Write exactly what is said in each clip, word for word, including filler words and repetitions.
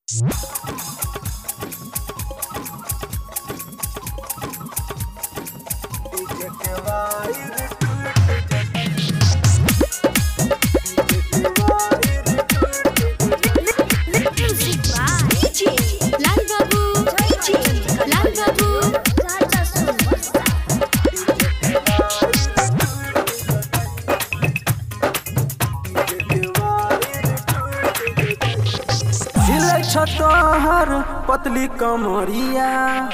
तोहर पतली कमरिया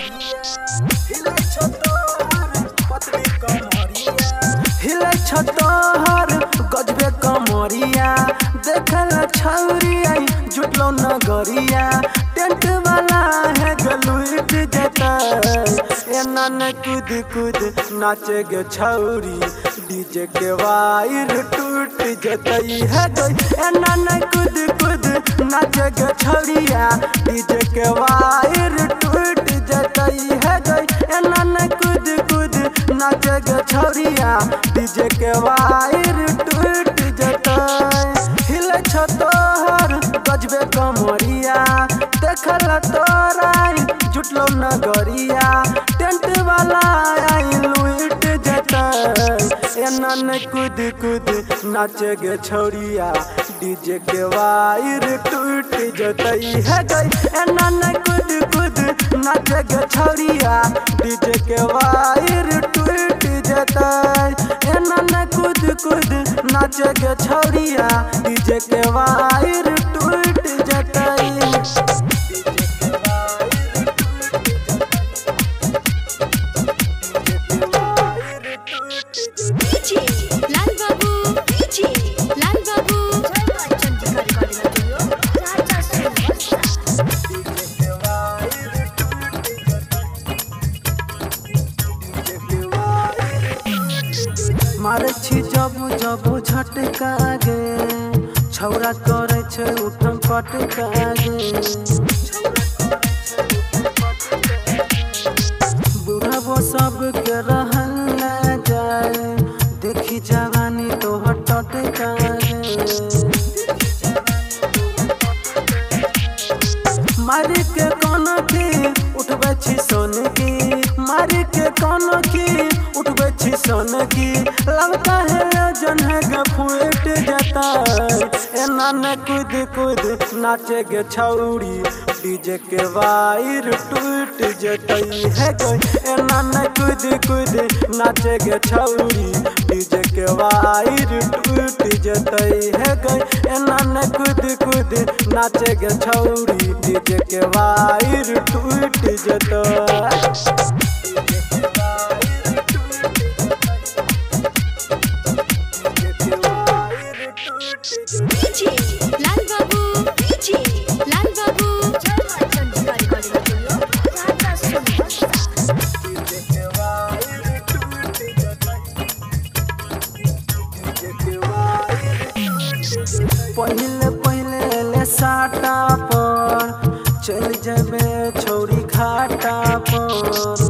हिले तोहर गजबे कमरिया देखल छौरी आई जुटलो नगरिया टेंट वाला है गलुट जता एना न कूद कूद नाचे गे छौरी डीजे के वायर टूट जतई है गई एना न कूद कूद नाचे गे छौरिया डीजे के वायर टूट जतई है गई एना न कूद कूद नाचे गे छौरिया डीजे के वायर टूट जतई हिले छ तोहर गजबे कमरिया देखल तोराई जुटलो नगरिया टेंट वाला आई लुट जतई एना न कूद कूद नाचे गे छौरिया डीजे के वायर टूट जतई है गई एना न कूद कूद नाचे गे छौरिया डीजे के वायर टूट जतई एना न कूद कूद नाचे गे छौरिया डीजे के वायर टूट जतई मारे छी जब जब झटका गे छौरा करे छै उठम पटका गे बुढ़बो सब के रहल न जाए देखी जवानी तो टटका गे मारी के कोनो की उठबे छी सोन की मारी के कोनो की उठबे छी सोन की लगता है जन है गे फूट जाता एना न कूद कूद नाचे गे छौरी डीजे के वायर टूट जतई है गई एना न कूद कूद नाचे गे छौरी डीजे के वायर टूट जतई है गई एना न कूद कूद नाचे गे छौरी डीजे के वायर टूट जतई पहले पहले ले साटा पर चल जबे छौरी घाटा पर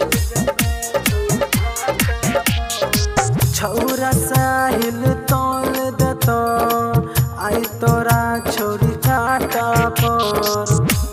छौरा साहिल तोल देतो आई तोरा छौरी घाटा पर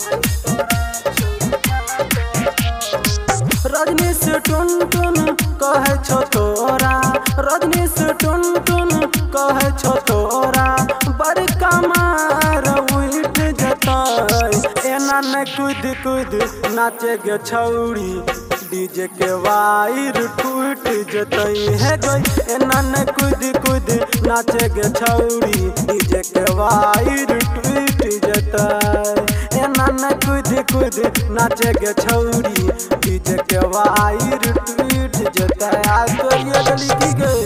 रजनीश टुन टुन कहे छो तोरा रजनीश टुन टुन कहे छो तोरा बड़का मार उठ जतई एना न कूद कूद नाचे गे छौरी डीजे के वायर टूट जतई है गई एना न कूद कूद नाचे गे छौरी डीजे के वायर टूट जतई एना न कूद कूद नाचे गे छौरी डीजे के वायर टूट जतई आ तो ये गली की गई।